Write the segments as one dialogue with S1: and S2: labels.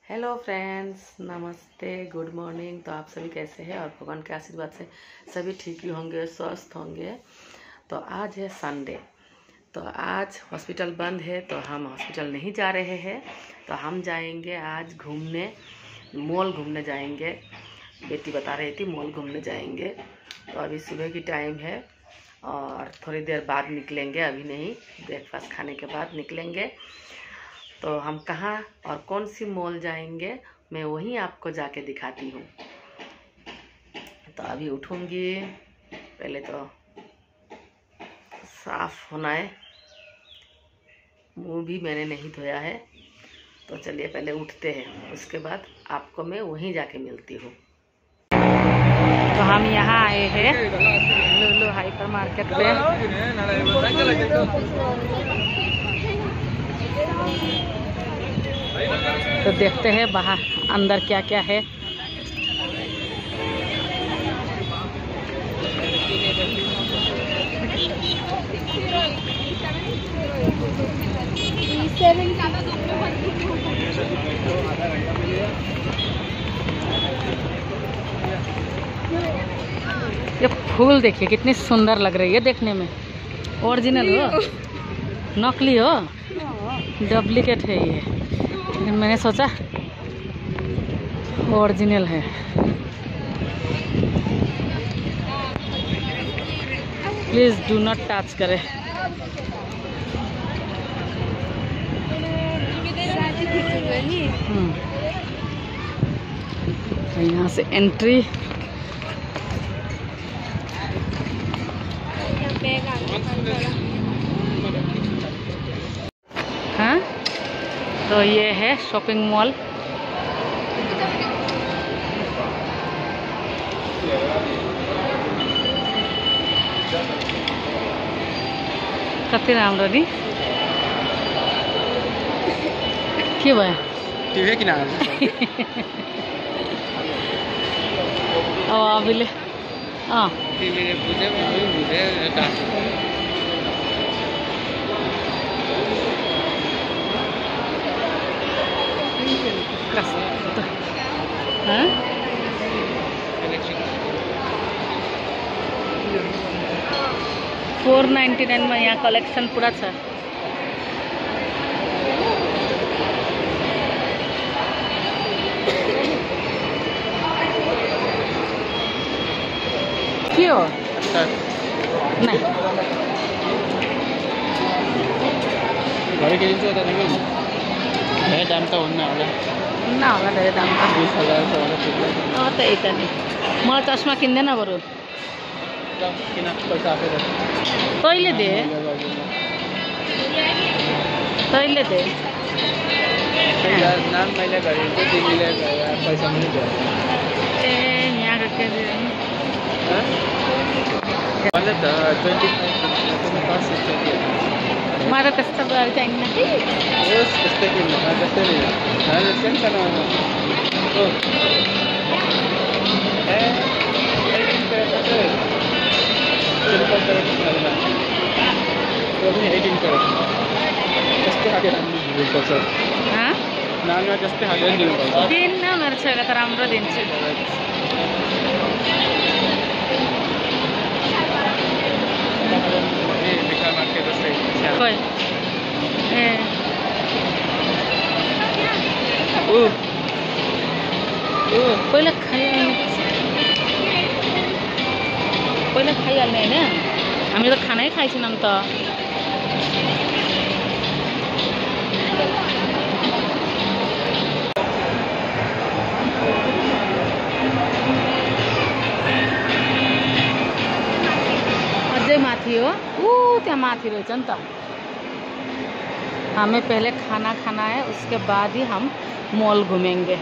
S1: Hello friends, नमस्ते, good morning. तो आप सभी कैसे हैं? और भगवान के आशीर्वाद से सभी ठीक ही होंगे, स्वस्थ होंगे। तो आज है संडे, तो आज हॉस्पिटल बंद है, तो हम हॉस्पिटल नहीं जा रहे हैं। तो हम जाएंगे आज घूमने, मॉल घूमने जाएंगे। बेटी बता रही थी मॉल घूमने जाएंगे। तो अभी सुबह की टाइम है और थोड़ी देर बाद निकलेंगे, अभी नहीं, ब्रेकफास्ट खाने के बाद निकलेंगे। तो हम कहाँ और कौन सी मॉल जाएंगे, मैं वहीं आपको जाके दिखाती हूँ। तो अभी उठूँगी, पहले तो साफ होना है, मुंह भी मैंने नहीं धोया है। तो चलिए पहले उठते हैं, उसके बाद आपको मैं वहीं जाके मिलती हूँ। तो हम यहाँ आए हैं लुलु हाइपर मार्केट पे। तो देखते हैं बाहर अंदर क्या क्या है। ये फूल देखिए कितनी सुंदर लग रही है देखने में। ओरिजिनल हो, नकली हो, डुप्लीकेट है ये, लेकिन मैंने सोचा ओरिजिनल है। प्लीज डू नॉट टच करें। तो यहाँ से एंट्री। हाँ, तो ये है शॉपिंग मॉल। कति राम्रो नि के भयो
S2: टिभी किन
S1: अब अभिले
S2: टिभीले बुझे बुझे
S1: हाँ 499 में यहाँ कलेक्शन पूरा छ। के हो? नहीं
S2: घरि किनिन्छ त तिमी धेरै दाम त हुन्न होला
S1: धेरै दाम त
S2: 20,000 छ होला पुग्छ।
S1: त्यही त नि, मलाई चस्मा किन्दैन बरु।
S2: किन पैसा आफै
S1: तैँले दे, तैँले दे।
S2: नाम मैले गरेको तिमीले पैसा पनि दियो।
S1: ए यहाँको के
S2: भने त 25
S1: मलाई त्यस्तो गरेर चाहिन्न कि।
S2: होस् त्यस्तै किन्नु, त्यस्तै नि सानो त्यस्तै खाले दिनुपर्छ। नानीमा त्यस्तै खाले दिनुपर्छ।
S1: दिन्न, मेरो छोरा त राम्रो दिन्छु।
S2: विशाल मार्केट जस्तै
S1: खोइ ए पहिला खाइहाल्ने होइन, हामी त खानै खाइछौँ त। अझै माथि हो, त्यहाँ माथि रहेछ नि त। हमें पहले खाना खाना है, उसके बाद ही हम मॉल घूमेंगे।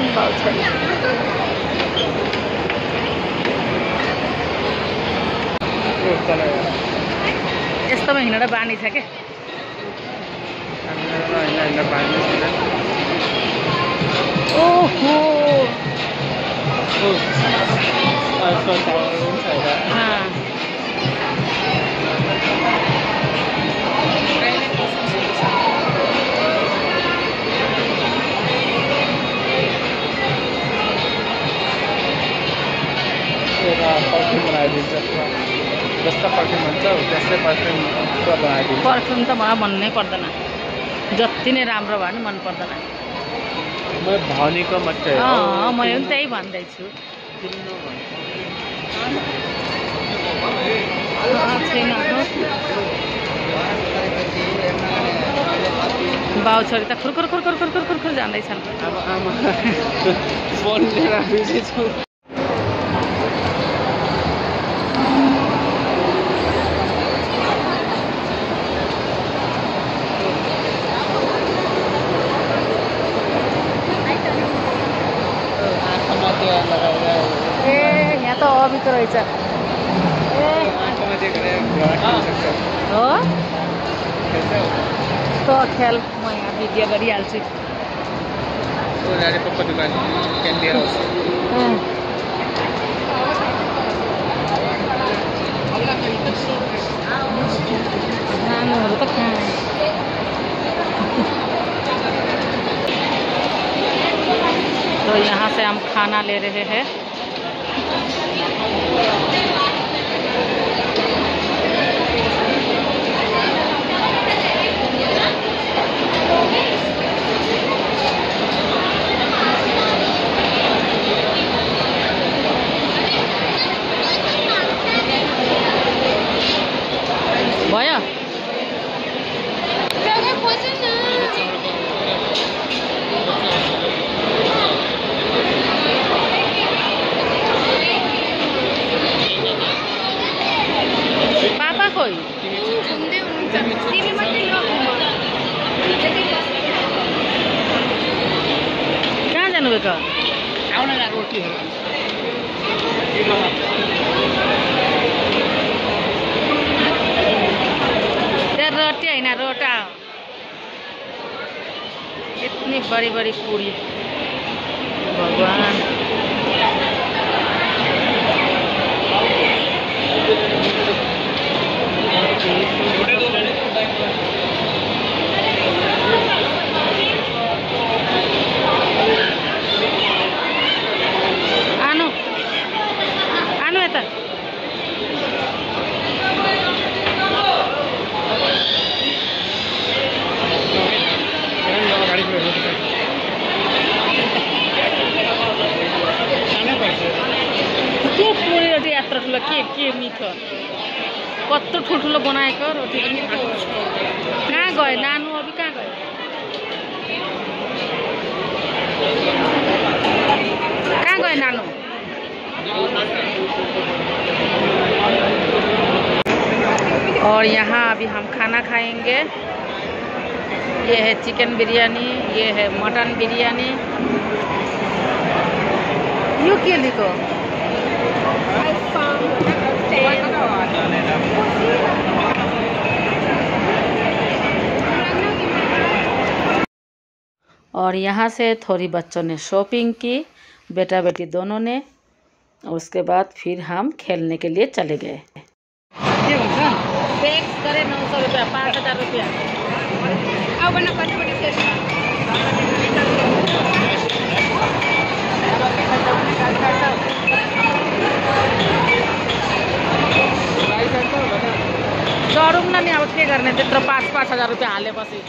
S1: बाउछडी यस्तोमा हिँडेर बानी छ के ओहो
S2: पर्फ्युम बनाइदिन्छ जस्तो पर्फ्युम हुन्छ त्यस्तै पर्फ्युम बनाइदिन्छ
S1: पर्फ्युम त मलाई मन नै पर्दैन जति नै राम्रो भयो नि मन पर्दैन
S2: म भनेको मात्रै हो
S1: म पनि त्यही भन्दैछु छैन बाउछडी त खुर्खुर खुर्खुर खुर्खुर खुर्खुर जाँदैछन्
S2: आमा फोन लिएर बिजी छु
S1: यहाँ त अबिको रहेछ हो त ख्याल म यहाँ भिडियो गरिहाल्छु नानुहरू त कहाँ तो यहाँ से हम खाना ले रहे हैं भयो पापा खोइ कहाँ जानुभएको त्यहाँ रोटी होइन रोटा इतनी बड़ी बड़ी पूरी भगवान आनु आनु यता के पूरी रोटी यत्रो ठुलो के मिठो कत्रो ठुल्ठुलो बनाएको रोटी पनि कहाँ गयो नानु अभी कहाँ गयो कहाँ गयो नानु और यहाँ अभी हम खाना खाएंगे ये है चिकन बिरयानी ये है मटन बिरयानी यू के लिखो और यहाँ से थोड़ी बच्चों ने शॉपिंग की बेटा बेटी दोनों ने उसके बाद फिर हम खेलने के लिए चले गए टैक्स करे 900 रुपया 5000 रुपया चढौँ न नि अब के गर्ने त्यत्रो 5,000 रुपया हालेपछि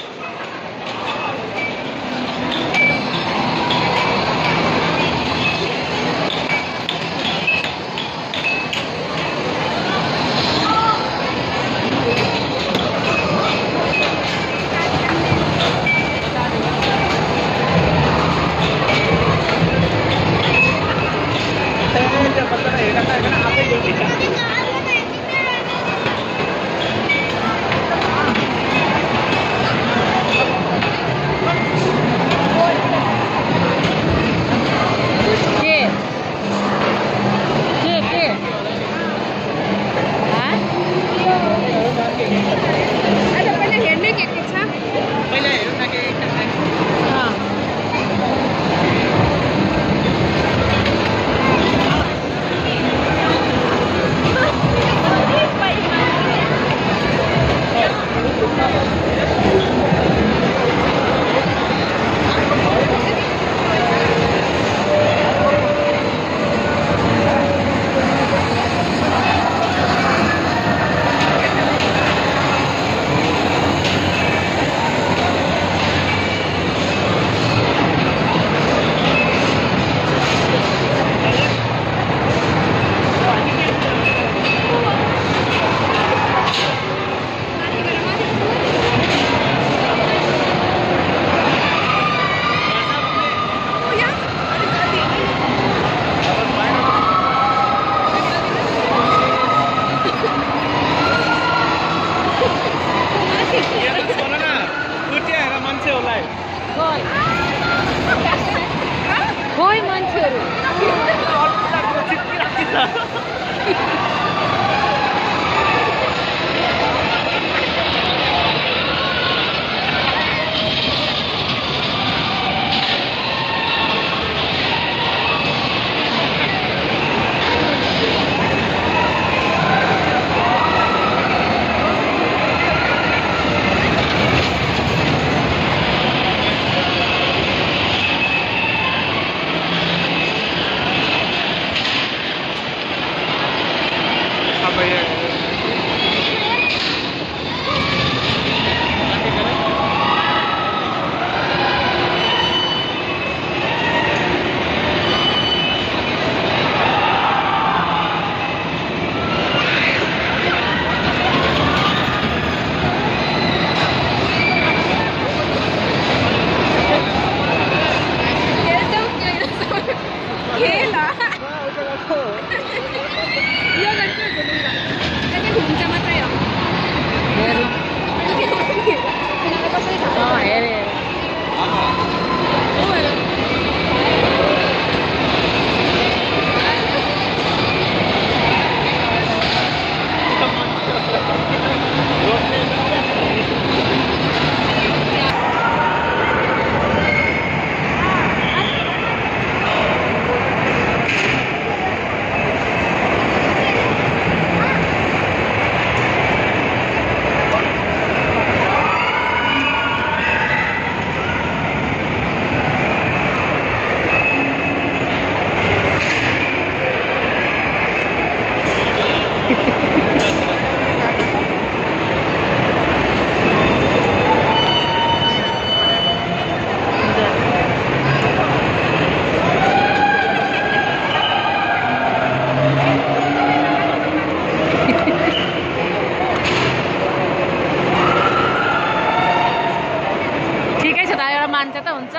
S1: मान्छे त हुन्छ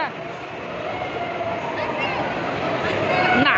S1: ना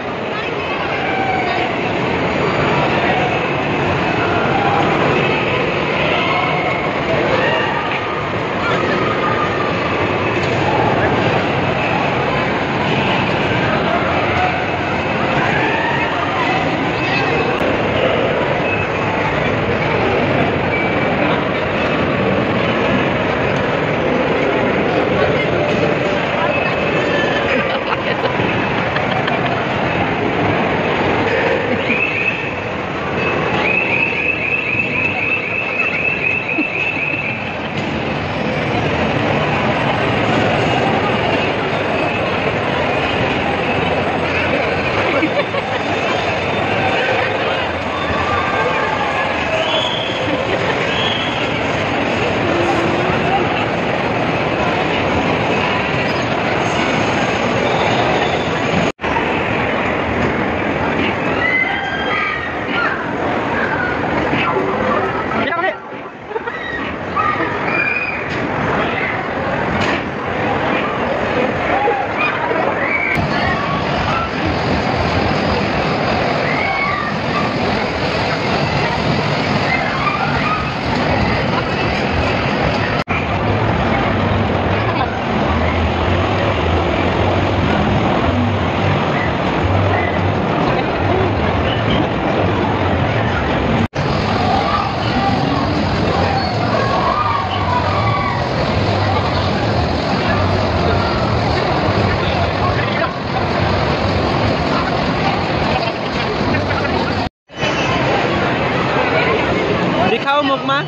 S2: दिखाओ मुखमा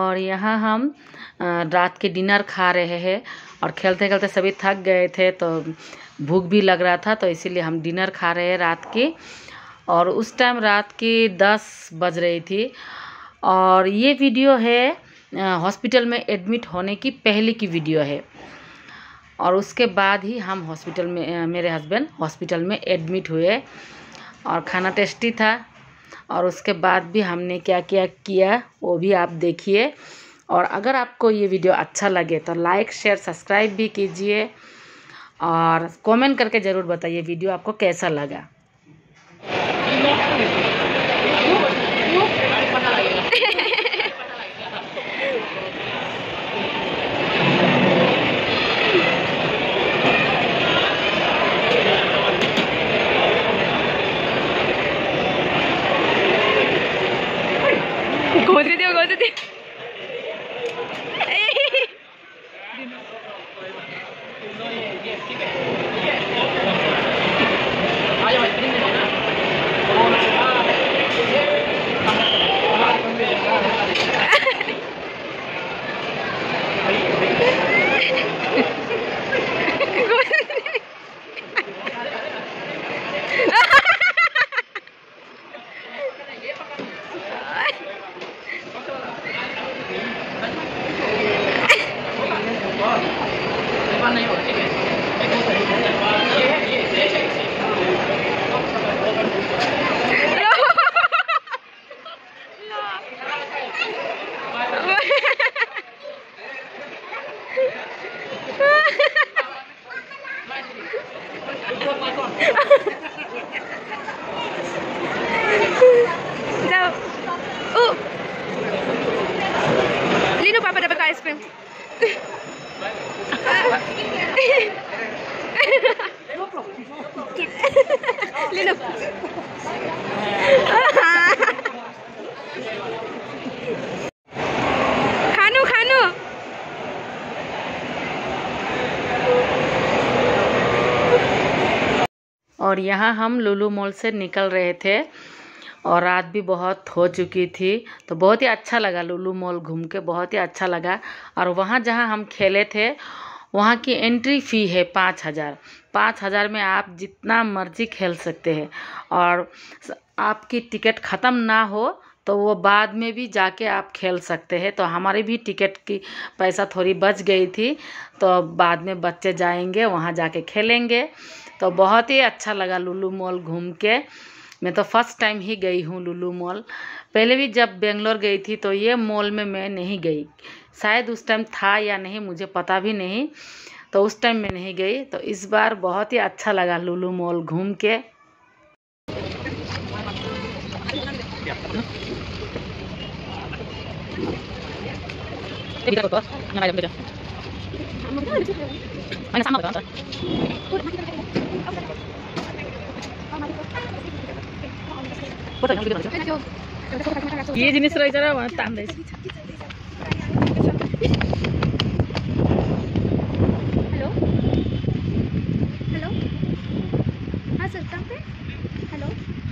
S1: और यहाँ हम रात के डिनर खा रहे हैं और खेलते खेलते सभी थक गए थे तो भूख भी लग रहा था, तो इसीलिए हम डिनर खा रहे हैं रात की। और उस टाइम रात की 10 बज रही थी। और ये वीडियो है हॉस्पिटल में एडमिट होने की पहले की वीडियो है। और उसके बाद ही हम हॉस्पिटल में, मेरे हस्बैंड हॉस्पिटल में एडमिट हुए। और खाना टेस्टी था। और उसके बाद भी हमने क्या क्या किया वो भी आप देखिए। और अगर आपको ये वीडियो अच्छा लगे तो लाइक शेयर सब्सक्राइब भी कीजिए और कमेंट करके ज़रूर बताइए वीडियो आपको कैसा लगा। गोद दे Lino, Papa dapat ice cream. Lino. खानु खानु। और यहाँ हम लुलु मॉल से निकल रहे थे और रात भी बहुत हो चुकी थी, तो बहुत ही अच्छा लगा लुलु मॉल घूम के, बहुत ही अच्छा लगा। और वहाँ जहाँ हम खेले थे वहाँ की एंट्री फ़ी है 5,000। 5,000 में आप जितना मर्जी खेल सकते हैं। और आपकी टिकट ख़त्म ना हो तो वो बाद में भी जाके आप खेल सकते हैं। तो हमारी भी टिकट की पैसा थोड़ी बच गई थी, तो बाद में बच्चे जाएंगे वहाँ जाके खेलेंगे। तो बहुत ही अच्छा लगा लुलु मॉल घूम के। मैं तो फर्स्ट टाइम ही गई हूँ लुलु मॉल। पहले भी जब बेंगलोर गई थी तो ये मॉल में मैं नहीं गई, शायद उस टाइम था या नहीं मुझे पता भी नहीं, तो उस टाइम मैं नहीं गई। तो इस बार बहुत ही अच्छा लगा लुलु मॉल घूम के। ये जिनिस रहेछ र वहाँ तान्दैछ।
S3: हेलो हेलो, हाँ सर कहाँ पे? हेलो,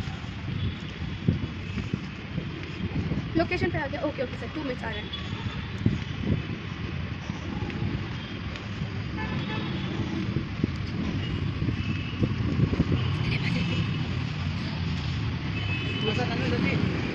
S3: लोकेशन पे आ गया। ओके ओके सर, 2 मिनट्स आ रहे हैं।
S2: Dua sana